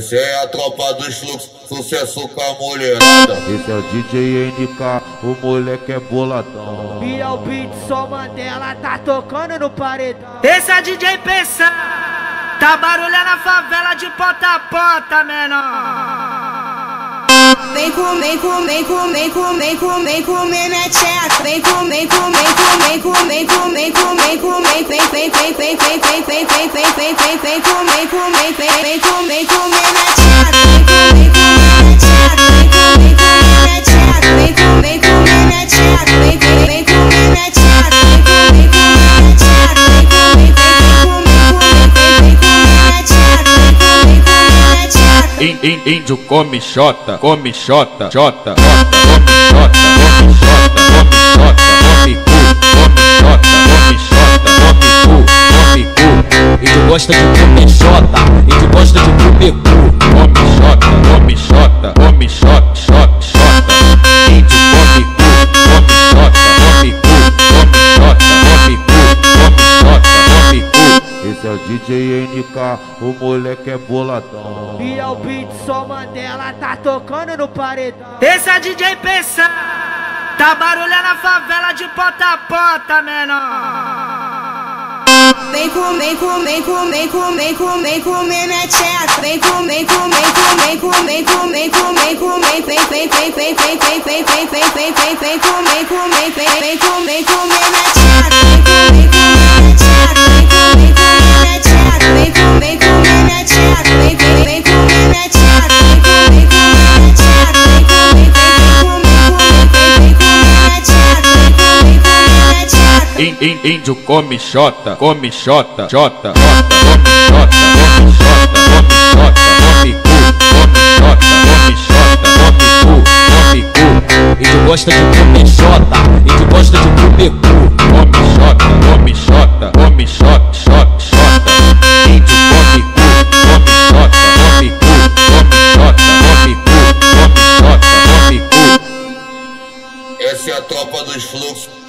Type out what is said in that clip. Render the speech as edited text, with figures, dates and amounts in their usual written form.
Essa é a tropa dos fluxos, sucesso com a mulherada. Esse é o DJ NK, o moleque é boladão. Biel Beat, só Mandela, tá tocando no paredão. Esse é DJ Pensão, tá barulhando a favela de ponta a ponta, menor. Vem comer minha tcheca. Vem comer Índio come xota, come xota, xota, come xota, come xota, come cu, come xota, come xota, come cu. Índio gosta de comer xota, índio gosta de comer cu. Come xota, come xota, come xota, xota, xota. Índio come cu, come xota, come cu, come xota, come cu, come xota, come cu. Esse é o DJ NK, o moleque é boladão. Biel Beat, só Mandela, tá tocando no paredão. Esse é DJ Pensão, tá barulhando a favela de ponta a ponta, menor. Vem comer minha tcheca. Vem comer Índio come xota, come xota, xota, come xota, come xota, come xota, come cu, come xota, come xota, come cu, come cu. Índio gosta de comer xota, índio gosta de comer cu. Come xota, come xota, come xota, xota, xota. Índio come cu, come xota, come cu, come xota, come cu, come xota, come cu. Essa é a tropa dos fluxos.